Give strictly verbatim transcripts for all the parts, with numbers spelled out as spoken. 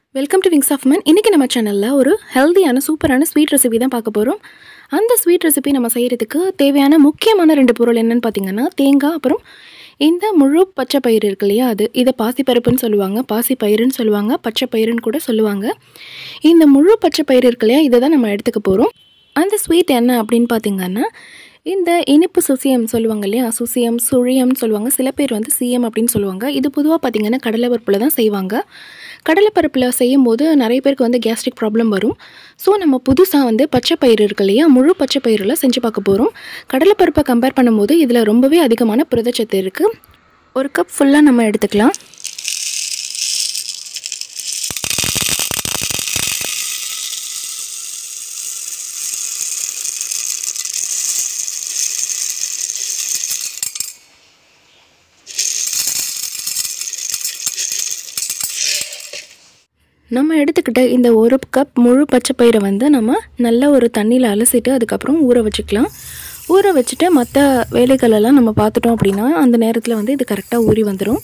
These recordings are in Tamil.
Welcome to Wings of Man. இன்றைக்கி நம்ம சேனலில் ஒரு ஹெல்தியான சூப்பரான ஸ்வீட் ரெசிபி தான் பார்க்க போகிறோம். அந்த ஸ்வீட் ரெசிபி நம்ம செய்கிறதுக்கு தேவையான முக்கியமான ரெண்டு பொருள் என்னென்னு பார்த்திங்கன்னா தேங்காய், அப்புறம் இந்த முழு பச்சை பயிறு இருக்கு இல்லையா, அது இதை பாசிப்பருப்புன்னு சொல்லுவாங்க, பாசி பயிருன்னு சொல்லுவாங்க, பச்சை பயிருன்னு கூட சொல்லுவாங்க. இந்த முழு பச்சை பயிறு இருக்கு இல்லையா, இதை தான் நம்ம எடுத்துக்க போகிறோம். அந்த ஸ்வீட் என்ன அப்படின்னு பார்த்திங்கன்னா இந்த இனிப்பு சுசியம் சொல்லுவாங்க இல்லையா, சுசியம் சுழியம்னு சொல்லுவாங்க, சில பேர் வந்து சிஎம் அப்படின்னு சொல்லுவாங்க. இது பொதுவாக பார்த்திங்கன்னா கடலைப்பருப்பில் தான் செய்வாங்க. கடலைப்பருப்பில் செய்யும் போது நிறைய பேருக்கு வந்து கேஸ்ட்ரிக் ப்ராப்ளம் வரும். ஸோ நம்ம புதுசாக வந்து பச்சை பயிறு இருக்கு இல்லையா, முழு பச்சை பயிரில் செஞ்சு பார்க்க போகிறோம். கடலைப்பருப்பை கம்பேர் பண்ணும்போது இதில் ரொம்பவே அதிகமான புரதச்சத்து இருக்குது. ஒரு கப் ஃபுல்லாக நம்ம எடுத்துக்கலாம். நம்ம எடுத்துக்கிட்ட இந்த ஒரு கப் முழு பச்சை பயிரை வந்து நம்ம நல்லா ஒரு தண்ணியில் அலசிட்டு அதுக்கப்புறம் ஊற வச்சுக்கலாம். ஊற வச்சுட்டு மற்ற வேலைகளெல்லாம் நம்ம பார்த்துட்டோம் அப்படின்னா அந்த நேரத்தில் வந்து இது கரெக்டாக ஊறி வந்துடும்.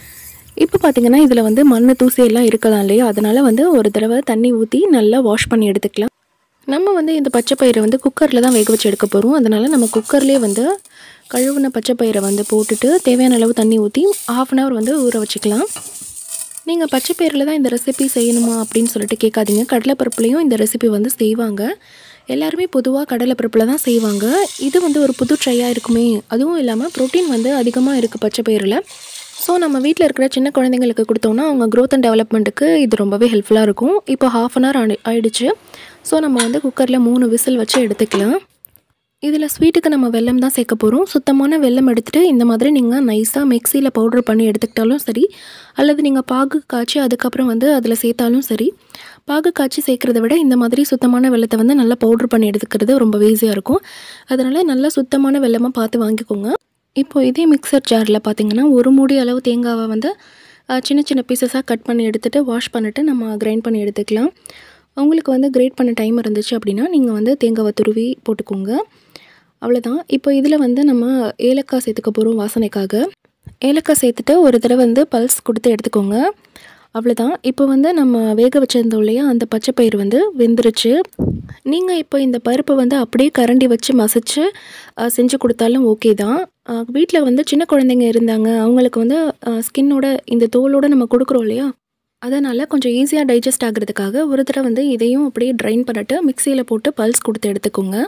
இப்போ பார்த்திங்கன்னா இதில் வந்து மண் தூசியெல்லாம் இருக்கலாம் இல்லையா, அதனால் வந்து ஒரு தடவை தண்ணி ஊற்றி நல்லா வாஷ் பண்ணி எடுத்துக்கலாம். நம்ம வந்து இந்த பச்சை பயிரை வந்து குக்கரில் தான் வேக வச்சு எடுக்க போகிறோம். அதனால் நம்ம குக்கர்லேயே வந்து கழுவுன பச்சை பயிரை வந்து போட்டுட்டு தேவையான அளவு தண்ணி ஊற்றி ஆஃப் அன் ஹவர் வந்து ஊற வச்சுக்கலாம். நீங்கள் பச்சை பயிரில் தான் இந்த ரெசிபி செய்யணுமா அப்படின்னு சொல்லிட்டு கேட்காதீங்க. கடலைப்பருப்புலையும் இந்த ரெசிபி வந்து செய்வாங்க. எல்லாருமே பொதுவாக கடலைப்பருப்பில் தான் செய்வாங்க. இது வந்து ஒரு புது ட்ரையாக இருக்குமே. அதுவும் இல்லாமல் ப்ரோட்டீன் வந்து அதிகமாக இருக்குது பச்சை பயிரில். ஸோ நம்ம வீட்டில் இருக்கிற சின்ன குழந்தைங்களுக்கு கொடுத்தோன்னா அவங்க க்ரோத் அண்ட் டெவலப்மெண்ட்டுக்கு இது ரொம்பவே ஹெல்ப்ஃபுல்லாக இருக்கும். இப்போ ஹாஃப் அன் ஹவர் ஆடி ஆயிடுச்சு. ஸோ நம்ம வந்து குக்கரில் மூணு விசில் வச்சு எடுத்துக்கலாம். இதில் ஸ்வீட்டுக்கு நம்ம வெல்லம் தான் சேர்க்க போகிறோம். சுத்தமான வெல்லம் எடுத்துகிட்டு இந்த மாதிரி நீங்கள் நைஸாக மிக்சியில் பவுட்ரு பண்ணி எடுத்துக்கிட்டாலும் சரி, அல்லது நீங்கள் பாகு காய்ச்சி அதுக்கப்புறம் வந்து அதில் சேர்த்தாலும் சரி. பாகு காய்ச்சி சேர்க்குறத விட இந்த மாதிரி சுத்தமான வெல்லத்தை வந்து நல்லா பவுட்ரு பண்ணி எடுத்துக்கிறது ரொம்ப ஈஸியாக இருக்கும். அதனால் நல்லா சுத்தமான வெல்லமாக பார்த்து வாங்கிக்கோங்க. இப்போ இதே மிக்சர் ஜாரில் பார்த்திங்கன்னா ஒரு மூடி அளவு தேங்காவை வந்து சின்ன சின்ன பீசஸாக கட் பண்ணி எடுத்துகிட்டு வாஷ் பண்ணிவிட்டு நம்ம கிரைண்ட் பண்ணி எடுத்துக்கலாம். உங்களுக்கு வந்து கிரேட் பண்ண டைம் இருந்துச்சு அப்படின்னா நீங்கள் வந்து தேங்காவை துருவி போட்டுக்கோங்க. அவ்வளோதான். இப்போ இதில் வந்து நம்ம ஏலக்காய் சேர்த்துக்க போகிறோம் வாசனைக்காக. ஏலக்காய் சேர்த்துட்டு ஒரு தடவை வந்து பல்ஸ் கொடுத்து எடுத்துக்கோங்க. அவ்வளோதான். இப்போ வந்து நம்ம வேக வச்சுருந்தோம் இல்லையா, அந்த பச்சை பயிறு வந்து வெந்துருச்சு. நீங்கள் இப்போ இந்த பருப்பை வந்து அப்படியே கரண்டி வச்சு மசிச்சு செஞ்சு கொடுத்தாலும் ஓகே தான். வீட்டில் வந்து சின்ன குழந்தைங்க இருந்தாங்க, அவங்களுக்கு வந்து ஸ்கின்னோட இந்த தோலோடு நம்ம கொடுக்குறோம் இல்லையா, அதனால் கொஞ்சம் ஈஸியாக டைஜஸ்ட் ஆகிறதுக்காக ஒரு தடவை வந்து இதையும் அப்படியே ட்ரைன் பண்ணிட்டு மிக்சியில் போட்டு பல்ஸ் கொடுத்து எடுத்துக்கோங்க.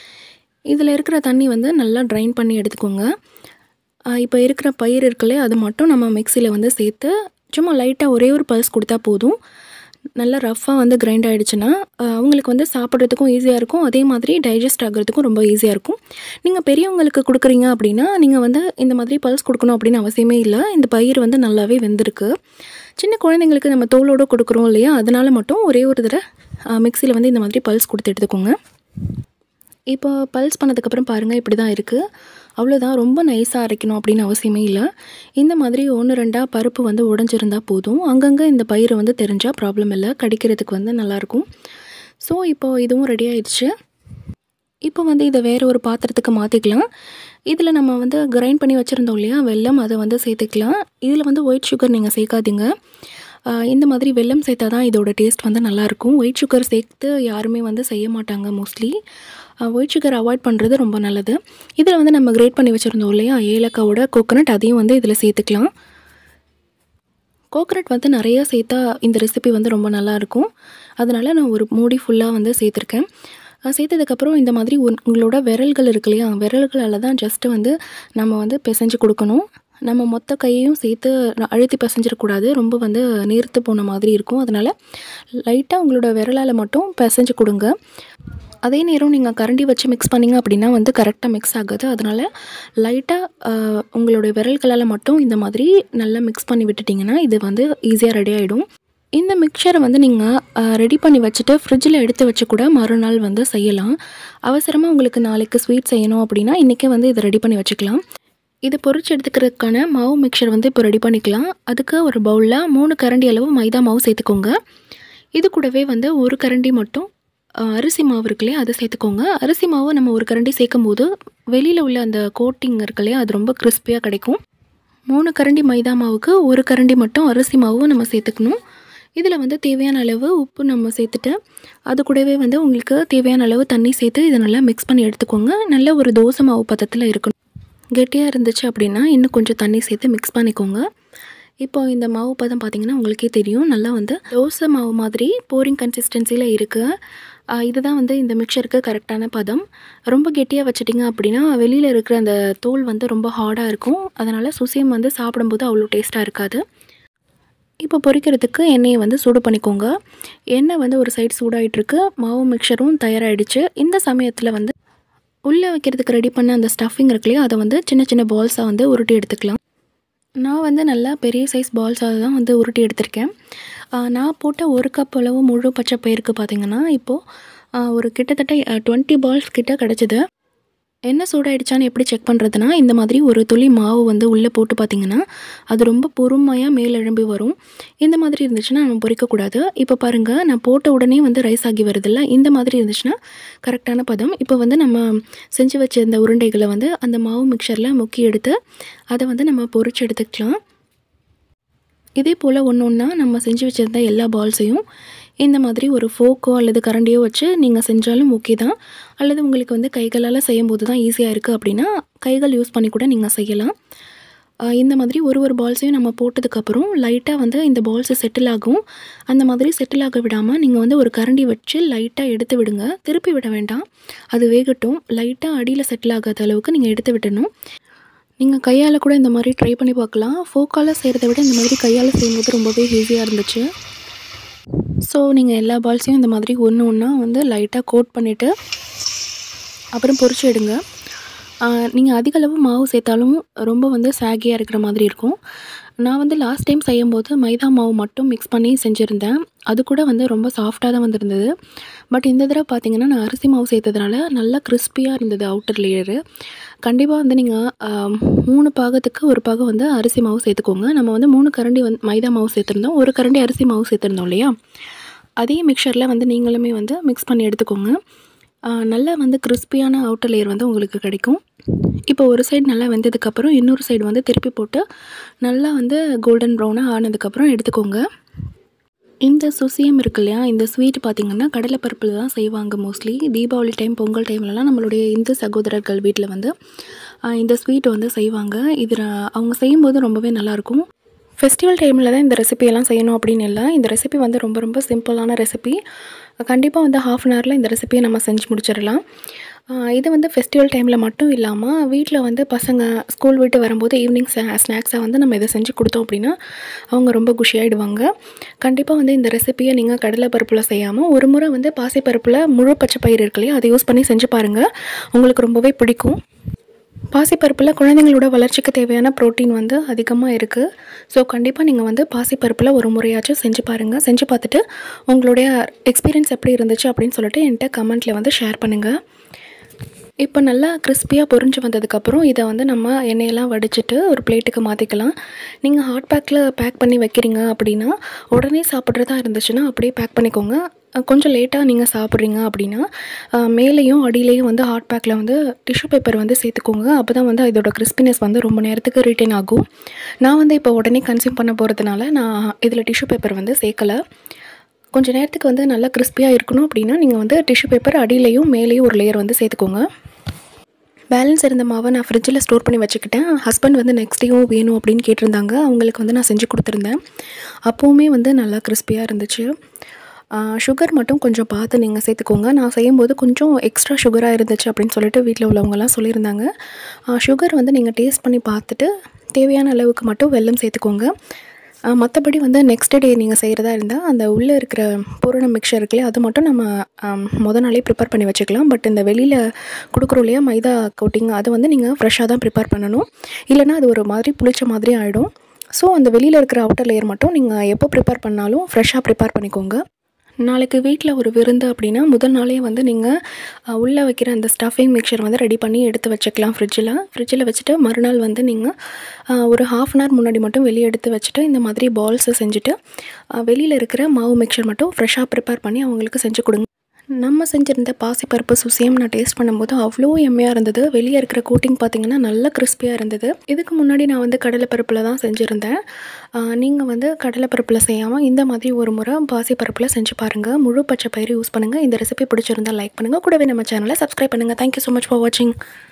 இதில் இருக்கிற தண்ணி வந்து நல்லா ட்ரைன் பண்ணி எடுத்துக்கோங்க. இப்போ இருக்கிற பயிர் இருக்குல்லே அது மட்டும் நம்ம மிக்சியில் வந்து சேர்த்து சும்மா லைட்டாக ஒரே ஒரு பல்ஸ் கொடுத்தா போதும். நல்லா ரஃப்பாக வந்து கிரைண்ட் ஆகிடுச்சுன்னா அவங்களுக்கு வந்து சாப்பிட்றதுக்கும் ஈஸியாக இருக்கும், அதே மாதிரி டைஜஸ்ட் ஆகிறதுக்கும் ரொம்ப ஈஸியாக இருக்கும். நீங்கள் பெரியவங்களுக்கு கொடுக்குறீங்க அப்படின்னா நீங்கள் வந்து இந்த மாதிரி பல்ஸ் கொடுக்கணும் அப்படின்னு அவசியமே இல்லை. இந்த பயிர் வந்து நல்லாவே வெந்திருக்கு. சின்ன குழந்தைங்களுக்கு நம்ம தோலோடு கொடுக்குறோம் இல்லையா, அதனால் மட்டும் ஒரே ஒரு தடவை மிக்சியில் வந்து இந்த மாதிரி பல்ஸ் கொடுத்து எடுத்துக்கோங்க. இப்போ பல்ஸ் பண்ணதுக்கப்புறம் பாருங்கள் இப்படி தான் இருக்குது. அவ்வளோதான். ரொம்ப நைஸாக அரைக்கணும் அப்படின்னு அவசியமே இல்லை. இந்த மாதிரி ஒன்று ரெண்டாக பருப்பு வந்து உடஞ்சிருந்தால் போதும். அங்கங்கே இந்த பயிர் வந்து தெரிஞ்சால் ப்ராப்ளம் இல்லை, கடிக்கிறதுக்கு வந்து நல்லாயிருக்கும். ஸோ இப்போது இதுவும் ரெடி ஆயிடுச்சு. இப்போ வந்து இதை வேறு ஒரு பாத்திரத்துக்கு மாற்றிக்கலாம். இதில் நம்ம வந்து கிரைண்ட் பண்ணி வச்சுருந்தோம் இல்லையா வெல்லம், அதை வந்து சேர்த்துக்கலாம். இதில் வந்து ஒயிட் சுகர் நீங்கள் சேர்க்காதீங்க. இந்த மாதிரி வெல்லம் சேர்த்தா தான் இதோட டேஸ்ட் வந்து நல்லாயிருக்கும். ஒயிட் சுகர் சேர்த்து யாருமே வந்து செய்ய மாட்டாங்க மோஸ்ட்லி. ஒயிட் சுகர் அவாய்ட் பண்ணுறது ரொம்ப நல்லது. இதில் வந்து நம்ம கிரேட் பண்ணி வச்சுருந்தோம் இல்லையா ஏலக்காவோட கோகோனட், அதையும் வந்து இதில் சேர்த்துக்கலாம். கோகோனட் வந்து நிறையா சேர்த்தா இந்த ரெசிபி வந்து ரொம்ப நல்லாயிருக்கும். அதனால் நான் ஒரு மூடி ஃபுல்லாக வந்து சேர்த்துருக்கேன். சேர்த்ததுக்கப்புறம் இந்த மாதிரி உங்களோட விரல்கள் இருக்கு இல்லையா, விரல்களால் தான் ஜஸ்ட்டு வந்து நம்ம வந்து பிசைஞ்சு கொடுக்கணும். நம்ம மொத்த கையையும் சேர்த்து அழுத்தி பிசைஞ்சிடக்கூடாது, ரொம்ப வந்து நீர்த்து போன மாதிரி இருக்கும். அதனால் லைட்டாக உங்களோட விரலால் மட்டும் பிசைஞ்சு கொடுங்க. அதே நேரம் நீங்கள் கரண்டி வச்சு மிக்ஸ் பண்ணிங்க அப்படின்னா வந்து கரெக்டாக மிக்ஸ் ஆகாது. அதனால் லைட்டாக உங்களுடைய விரல்களால் மட்டும் இந்த மாதிரி நல்லா மிக்ஸ் பண்ணி விட்டுட்டிங்கன்னா இது வந்து ஈஸியாக ரெடி ஆகிடும். இந்த மிக்சரை வந்து நீங்கள் ரெடி பண்ணி வச்சுட்டு ஃப்ரிட்ஜில் எடுத்து வச்சு கூட மறுநாள் வந்து செய்யலாம். அவசரமாக உங்களுக்கு நாளைக்கு ஸ்வீட் செய்யணும் அப்படின்னா இன்றைக்கே வந்து இதை ரெடி பண்ணி வச்சுக்கலாம். இது பொரிச்சு எடுத்துக்கிறதுக்கான மாவு மிக்சர் வந்து இப்போ ரெடி பண்ணிக்கலாம். அதுக்கு ஒரு பவுலில் மூணு கரண்டி அளவு மைதா மாவு சேர்த்துக்கோங்க. இது கூடவே வந்து ஒரு கரண்டி மட்டும் அரிசி மாவு இருக்குல்லையா அதை சேர்த்துக்கோங்க. அரிசி மாவு நம்ம ஒரு கரண்டி சேர்க்கும் போது வெளியில் உள்ள அந்த கோட்டிங் இருக்குல்லையா அது ரொம்ப கிறிஸ்பியாக கிடைக்கும். மூணு கரண்டி மைதா மாவுக்கு ஒரு கரண்டி மட்டும் அரிசி மாவு நம்ம சேர்த்துக்கணும். இதில் வந்து தேவையான அளவு உப்பு நம்ம சேர்த்துட்டு அது கூடவே வந்து உங்களுக்கு தேவையான அளவு தண்ணி சேர்த்து இதை நல்லா மிக்ஸ் பண்ணி எடுத்துக்கோங்க. நல்ல ஒரு தோசை மாவு பதத்தில் இருக்கணும். கெட்டியாக இருந்துச்சு அப்படின்னா இன்னும் கொஞ்சம் தண்ணி சேர்த்து மிக்ஸ் பண்ணிக்கோங்க. இப்போ இந்த மாவு பதம் பார்த்திங்கன்னா உங்களுக்கே தெரியும், நல்லா வந்து தோசை மாவு மாதிரி போரிங் கன்சிஸ்டன்சியில் இருக்குது. இதுதான் வந்து இந்த மிக்சருக்கு கரெக்டான பதம். ரொம்ப கெட்டியாக வச்சிட்டிங்க அப்படின்னா வெளியில் இருக்கிற அந்த தோல் வந்து ரொம்ப ஹார்டாக இருக்கும். அதனால் சுசியம் வந்து சாப்பிடும்போது அவ்வளோ டேஸ்ட்டாக இருக்காது. இப்போ பொரிக்கிறதுக்கு எண்ணெயை வந்து சூடு பண்ணிக்கோங்க. எண்ணெய் வந்து ஒரு சைடு சூடாகிட்டுருக்கு, மாவு மிக்சரும் தயாராகிடுச்சு. இந்த சமயத்தில் வந்து உள்ளே வைக்கிறதுக்கு ரெடி பண்ண அந்த ஸ்டஃபிங் இருக்கு இல்லையா, அதை வந்து சின்ன சின்ன பால்ஸாக வந்து உருட்டி எடுத்துக்கலாம். நான் வந்து நல்லா பெரிய சைஸ் பால்ஸாக தான் வந்து உருட்டி எடுத்திருக்கேன். நான் போட்ட ஒரு கப் அளவு முழு பச்சை பயிருக்கு பார்த்திங்கன்னா இப்போது ஒரு கிட்டத்தட்ட டுவெண்ட்டி பால்ஸ் கிட்ட கிடச்சிது. என்ன சூடாயிடுச்சான்னு எப்படி செக் பண்ணுறதுனா, இந்த மாதிரி ஒரு துளி மாவு வந்து உள்ளே போட்டு பார்த்திங்கன்னா அது ரொம்ப பொறுமையாக மேல் எழும்பி வரும். இந்த மாதிரி இருந்துச்சுன்னா நம்ம பொரிக்கக்கூடாது. இப்போ பாருங்கள், நான் போட்ட உடனே வந்து ரைஸ் ஆகி வருதில்ல, இந்த மாதிரி இருந்துச்சுன்னா கரெக்டான பதம். இப்போ வந்து நம்ம செஞ்சு வச்ச இந்த உருண்டைகளை வந்து அந்த மாவு மிக்சரில் முக்கி எடுத்து அதை வந்து நம்ம பொரிச்சு எடுத்துக்கலாம். இதே போல் ஒன்று ஒன்றா நம்ம செஞ்சு வச்சுருந்த எல்லா பால்ஸையும் இந்த மாதிரி ஒரு ஃபோக்கோ அல்லது கரண்டியோ வச்சு நீங்கள் செஞ்சாலும் ஓகே தான். அல்லது உங்களுக்கு வந்து கைகளால் செய்யும்போது தான் ஈஸியாக இருக்குது அப்படின்னா கைகள் யூஸ் பண்ணி கூட நீங்கள் செய்யலாம். இந்த மாதிரி ஒரு ஒரு பால்ஸையும் நம்ம போட்டதுக்கப்புறம் லைட்டாக வந்து இந்த பால்ஸை செட்டில் ஆகும். அந்த மாதிரி செட்டில் ஆக விடாமல் நீங்கள் வந்து ஒரு கரண்டி வச்சு லைட்டாக எடுத்து விடுங்க. திருப்பி விட வேண்டாம், அது வேகட்டும். லைட்டாக அடியில் செட்டில் ஆகாத அளவுக்கு நீங்கள் எடுத்து விடணும். நீங்கள் கையால் கூட இந்த மாதிரி ட்ரை பண்ணி பார்க்கலாம். ஃபோக்கால் செய்கிறத விட இந்த மாதிரி கையால் செய்யும்போது ரொம்பவே ஈஸியாக இருந்துச்சு. ஸோ நீங்கள் எல்லா பால்ஸையும் இந்த மாதிரி ஒன்று ஒன்றா வந்து லைட்டாக கோட் பண்ணிவிட்டு அப்புறம் பொரிச்சு எடுங்க. நீங்கள் அதிக அளவு மாவு சேர்த்தாலும் ரொம்ப வந்து சாகியாக இருக்கிற மாதிரி இருக்கும். நான் வந்து லாஸ்ட் டைம் செய்யும்போது மைதா மாவு மட்டும் மிக்ஸ் பண்ணி செஞ்சுருந்தேன். அது கூட வந்து ரொம்ப சாஃப்டாக தான் வந்துருந்தது. பட் இந்த தடவை பார்த்திங்கன்னா நான் அரிசி மாவு சேர்த்ததுனால நல்லா கிறிஸ்பியாக இருந்தது அவுட்டர் லேயரு. கண்டிப்பாக வந்து நீங்கள் மூணு பாகத்துக்கு ஒரு பாகம் வந்து அரிசி மாவு சேர்த்துக்கோங்க. நம்ம வந்து மூணு கரண்டி வந்து மைதா மாவு சேர்த்துருந்தோம், ஒரு கரண்டி அரிசி மாவு சேர்த்துருந்தோம் இல்லையா, அதே மிக்சரில் வந்து நீங்களுமே வந்து மிக்ஸ் பண்ணி எடுத்துக்கோங்க. நல்லா வந்து கிறிஸ்பியான அவுட்டர் லேயர் வந்து உங்களுக்கு கிடைக்கும். இப்போ ஒரு சைடு நல்லா வெந்ததுக்கப்புறம் இன்னொரு சைடு வந்து திருப்பி போட்டு நல்லா வந்து கோல்டன் ப்ரௌனாக ஆனதுக்கப்புறம் எடுத்துக்கோங்க. இந்த சுசியம் இருக்கு இல்லையா, இந்த ஸ்வீட் பார்த்திங்கன்னா கடலைப்பருப்பில் தான் செய்வாங்க மோஸ்ட்லி. தீபாவளி டைம், பொங்கல் டைம்லலாம் நம்மளுடைய இந்து சகோதரர்கள் வீட்டில் வந்து இந்த ஸ்வீட் வந்து செய்வாங்க. இது அவங்க செய்யும்போது ரொம்பவே நல்லாயிருக்கும். ஃபெஸ்டிவல் டைமில் தான் இந்த ரெசிபியெல்லாம் செய்யணும் அப்படின்னு இல்லை. இந்த ரெசிபி வந்து ரொம்ப ரொம்ப சிம்பிளான ரெசிபி. கண்டிப்பாக வந்து ஹாஃப் அன் ஹவரில் இந்த ரெசிபியை நம்ம செஞ்சு முடிச்சிடலாம். இது வந்து ஃபெஸ்டிவல் டைமில் மட்டும் இல்லாமல் வீட்டில் வந்து பசங்க ஸ்கூல் விட்டு வரும்போது ஈவினிங் ஸ்நாக்ஸாக வந்து நம்ம இதை செஞ்சு கொடுத்தோம் அப்படின்னா அவங்க ரொம்ப குஷியாகிடுவாங்க. கண்டிப்பாக வந்து இந்த ரெசிபியை நீங்கள் கடலைப்பருப்பில் செய்யாமல் ஒரு முறை வந்து பாசிப்பருப்பில் முழு பச்சை பயிர் இருக்கு இல்லையா, அதை யூஸ் பண்ணி செஞ்சு பாருங்கள், உங்களுக்கு ரொம்பவே பிடிக்கும். பாசிப்பருப்பில் குழந்தைங்களோட வளர்ச்சிக்கு தேவையான ப்ரோட்டீன் வந்து அதிகமாக இருக்குது. ஸோ கண்டிப்பாக நீங்கள் வந்து பாசிப்பருப்பில் ஒரு முறையாச்சும் செஞ்சு பாருங்கள். செஞ்சு பார்த்துட்டு உங்களுடைய எக்ஸ்பீரியன்ஸ் எப்படி இருந்துச்சு அப்படின்னு சொல்லிட்டு என்கிட்ட கமெண்ட்டில் வந்து ஷேர் பண்ணுங்கள். இப்போ நல்லா கிறிஸ்பியாக பொரிஞ்சு வந்ததுக்கப்புறம் இதை வந்து நம்ம எண்ணெயெல்லாம் வடிச்சிட்டு ஒரு பிளேட்டுக்கு மாற்றிக்கலாம். நீங்கள் ஹாட் பேக்கில் பேக் பண்ணி வைக்கிறீங்க அப்படின்னா உடனே சாப்பிட்றதா இருந்துச்சுன்னா அப்படியே பேக் பண்ணிக்கோங்க. கொஞ்சம் லேட்டாக நீங்கள் சாப்பிட்றீங்க அப்படின்னா மேலேயும் அடியிலையும் வந்து ஹாட் பேக்கில் வந்து டிஷ்யூ பேப்பர் வந்து சேர்த்துக்கோங்க. அப்போ தான் வந்து இதோட கிறிஸ்பினஸ் வந்து ரொம்ப நேரத்துக்கு ரிட்டைன் ஆகும். நான் வந்து இப்போ உடனே கன்சியூம் பண்ண போகிறதுனால நான் இதில் டிஷ்யூ பேப்பர் வந்து சேர்க்கலை. கொஞ்சம் நேரத்துக்கு வந்து நல்லா கிறிஸ்பியாக இருக்கணும் அப்படின்னா நீங்கள் வந்து டிஷ்யூ பேப்பர் அடியிலையும் மேலேயும் ஒரு லேயர் வந்து சேர்த்துக்கோங்க. பேலன்ஸ் இருந்த மாவை நான் ஃப்ரிட்ஜில் ஸ்டோர் பண்ணி வச்சுக்கிட்டேன். ஹஸ்பண்ட் வந்து நெக்ஸ்ட் டேவும் வேணும் அப்படின்னு கேட்டிருந்தாங்க. அவங்களுக்கு வந்து நான் செஞ்சு கொடுத்துருந்தேன். அப்போவுமே வந்து நல்லா கிறிஸ்பியாக இருந்துச்சு. சுகர் மட்டும் கொஞ்சம் பார்த்து நீங்கள் சேர்த்துக்கோங்க. நான் செய்யும்போது கொஞ்சம் எக்ஸ்ட்ரா சுகராக இருந்துச்சு அப்படின்னு சொல்லிட்டு வீட்டில் உள்ளவங்கலாம் சொல்லியிருந்தாங்க. சுகர் வந்து நீங்கள் டேஸ்ட் பண்ணி பார்த்துட்டு தேவையான அளவுக்கு மட்டும் வெல்லம் சேர்த்துக்கோங்க. மற்றபடி வந்து நெக்ஸ்ட் டே நீங்கள் செய்கிறதா இருந்தால் அந்த உள்ளே இருக்கிற பூரண மிக்சர் இருக்குல்லையா, அது மட்டும் நம்ம மொதல் நாளே ப்ரிப்பேர் பண்ணி வச்சுக்கலாம். பட் இந்த வெளியில் கொடுக்குறோம் இல்லையா மைதா கோட்டிங், அதை வந்து நீங்கள் ஃப்ரெஷ்ஷாக தான் ப்ரிப்பேர் பண்ணணும். இல்லைனா அது ஒரு மாதிரி புளிச்ச மாதிரி ஆகிடும். ஸோ அந்த வெளியில் இருக்கிற அவுட்டர் லேயர் மட்டும் நீங்கள் எப்போ ப்ரிப்பேர் பண்ணாலும் ஃப்ரெஷ்ஷாக ப்ரிப்பேர் பண்ணிக்கோங்க. நாளைக்கு வீட்டில் ஒரு விருந்து அப்படின்னா முதல் நாளே வந்து நீங்கள் உள்ளே வைக்கிற அந்த ஸ்டஃபிங் மிக்சர் வந்து ரெடி பண்ணி எடுத்து வச்சுக்கலாம். ஃப்ரிட்ஜில் ஃப்ரிட்ஜில் வச்சுட்டு மறுநாள் வந்து நீங்கள் ஒரு ஹாஃப் அன் ஹவர் முன்னாடி மட்டும் வெளியே எடுத்து வச்சுட்டு இந்த மாதிரி பால்ஸை செஞ்சுட்டு வெளியில் இருக்கிற மாவு மிக்சர் மட்டும் ஃப்ரெஷ்ஷாக ப்ரிப்பேர் பண்ணி அவங்களுக்கு செஞ்சு கொடுங்க. நம்ம செஞ்சுருந்த பாசிப்பருப்பு சுசியம் நான் டேஸ்ட் பண்ணும்போது அவ்வளோ எம்மையாக இருந்தது. வெளியே இருக்கிற கோட்டிங் பார்த்திங்கன்னா நல்ல கிறிஸ்பியாக இருந்தது. இதுக்கு முன்னாடி நான் வந்து கடலைப்பருப்பில் தான் செஞ்சுருந்தேன். நீங்கள் வந்து கடலைப்பருப்பில் செய்யாமல் இந்த மாதிரி ஒரு முறை பாசிப்பருப்பில் செஞ்சு பாருங்கள். முழு பச்சை பயிறு யூஸ் பண்ணுங்கள். இந்த ரெசிபி பிடிச்சிருந்தால் லைக் பண்ணுங்கள். கூடவே நம்ம சேனலை சப்ஸ்கிரைப் பண்ணுங்கள். தேங்க்யூ ஸோ மச் ஃபார் வாட்சிங்.